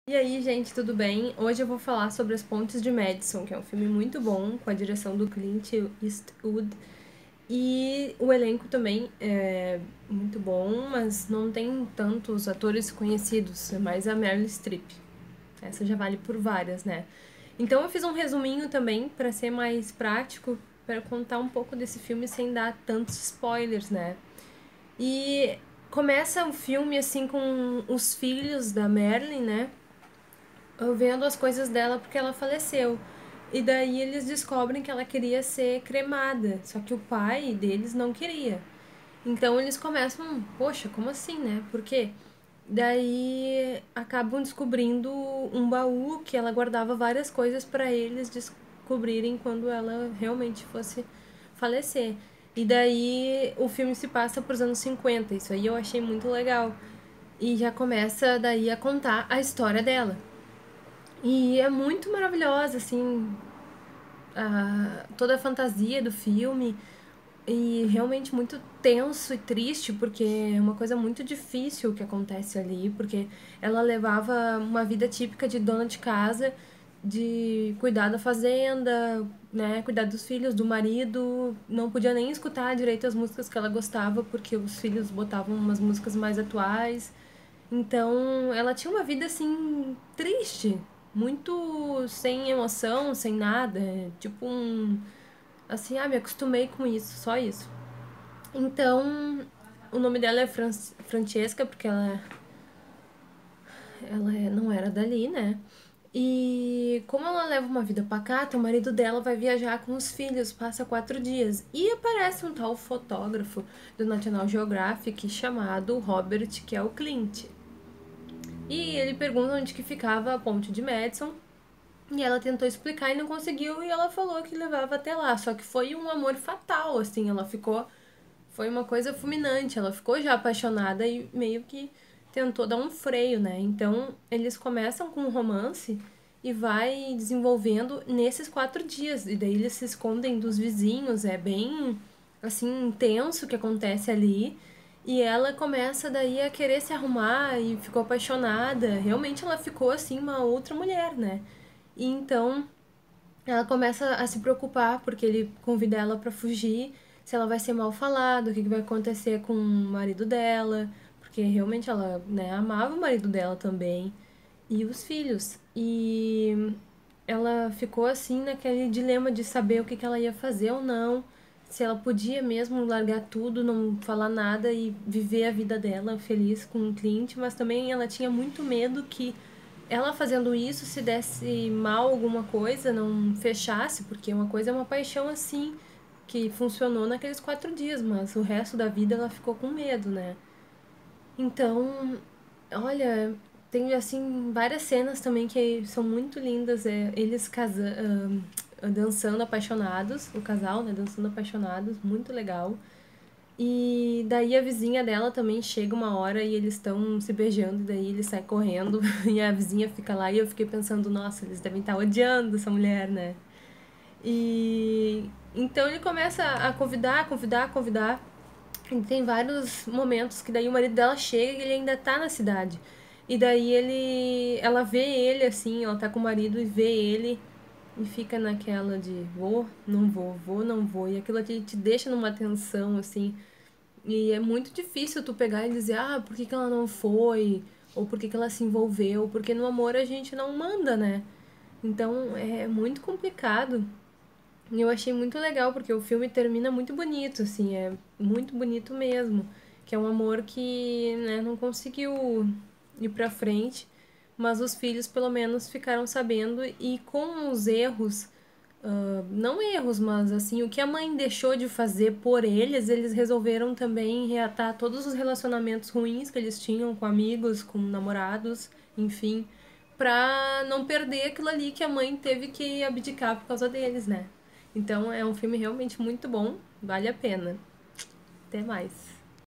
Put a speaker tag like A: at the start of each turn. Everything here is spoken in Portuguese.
A: E aí, gente, tudo bem? Hoje eu vou falar sobre As Pontes de Madison, que é um filme muito bom, com a direção do Clint Eastwood. E o elenco também é muito bom, mas não tem tantos atores conhecidos, é mais a Meryl Streep. Essa já vale por várias, né? Então eu fiz um resuminho também, para ser mais prático, para contar um pouco desse filme sem dar tantos spoilers, né? E começa o filme assim com os filhos da Marilyn, né? Vendo as coisas dela porque ela faleceu. E daí eles descobrem que ela queria ser cremada, só que o pai deles não queria. Então eles começam, poxa, como assim, né? Por quê? Daí acabam descobrindo um baú que ela guardava várias coisas para eles descobrirem quando ela realmente fosse falecer. E daí o filme se passa para os anos 50. Isso aí eu achei muito legal. E já começa daí a contar a história dela. E é muito maravilhosa, assim, toda a fantasia do filme. E realmente muito tenso e triste, porque é uma coisa muito difícil que acontece ali, porque ela levava uma vida típica de dona de casa, de cuidar da fazenda, né, cuidar dos filhos, do marido, não podia nem escutar direito as músicas que ela gostava, porque os filhos botavam umas músicas mais atuais. Então, ela tinha uma vida assim triste, muito sem emoção, sem nada, tipo um assim, me acostumei com isso, só isso. Então, o nome dela é Francesca, porque não era dali, né? E como ela leva uma vida pacata, o marido dela vai viajar com os filhos, passa 4 dias. E aparece um tal fotógrafo do National Geographic chamado Robert, que é o Clint. E ele pergunta onde que ficava a ponte de Madison. E ela tentou explicar e não conseguiu, e ela falou que levava até lá. Só que foi um amor fatal, assim, ela ficou. Foi uma coisa fulminante, ela ficou já apaixonada e meio que tentou dar um freio, né? Então eles começam com um romance e vai desenvolvendo nesses 4 dias. E daí eles se escondem dos vizinhos, é bem assim, intenso o que acontece ali. E ela começa daí a querer se arrumar e ficou apaixonada. Realmente ela ficou assim uma outra mulher, né? E então ela começa a se preocupar porque ele convida ela pra fugir, se ela vai ser mal falada, o que vai acontecer com o marido dela, porque realmente ela, né, amava o marido dela também e os filhos. E ela ficou assim naquele dilema de saber o que ela ia fazer ou não, se ela podia mesmo largar tudo, não falar nada e viver a vida dela feliz com o Clint, mas também ela tinha muito medo que ela fazendo isso, se desse mal alguma coisa, não fechasse, porque uma coisa é uma paixão assim, que funcionou naqueles 4 dias, mas o resto da vida ela ficou com medo, né? Então, olha, tem assim várias cenas também que são muito lindas, eles dançando apaixonados, o casal, né, dançando apaixonados, muito legal. E daí a vizinha dela também chega uma hora e eles estão se beijando, e daí ele sai correndo e a vizinha fica lá e eu fiquei pensando, nossa, eles devem estar odiando essa mulher, né? E então ele começa a convidar. E tem vários momentos que daí o marido dela chega e ele ainda tá na cidade. E daí ela vê ele assim, ela tá com o marido e vê ele e fica naquela de vou, não vou, vou, não vou. E aquilo aqui te deixa numa tensão assim. E é muito difícil tu pegar e dizer, por que que ela não foi? Ou por que que ela se envolveu? Porque no amor a gente não manda, né? Então é muito complicado. E eu achei muito legal, porque o filme termina muito bonito, assim, é muito bonito mesmo. Que é um amor que, né, não conseguiu ir pra frente, mas os filhos pelo menos ficaram sabendo e com os erros, não erros, mas assim, o que a mãe deixou de fazer por eles, eles resolveram também reatar todos os relacionamentos ruins que eles tinham com amigos, com namorados, enfim, pra não perder aquilo ali que a mãe teve que abdicar por causa deles, né? Então é um filme realmente muito bom, vale a pena. Até mais.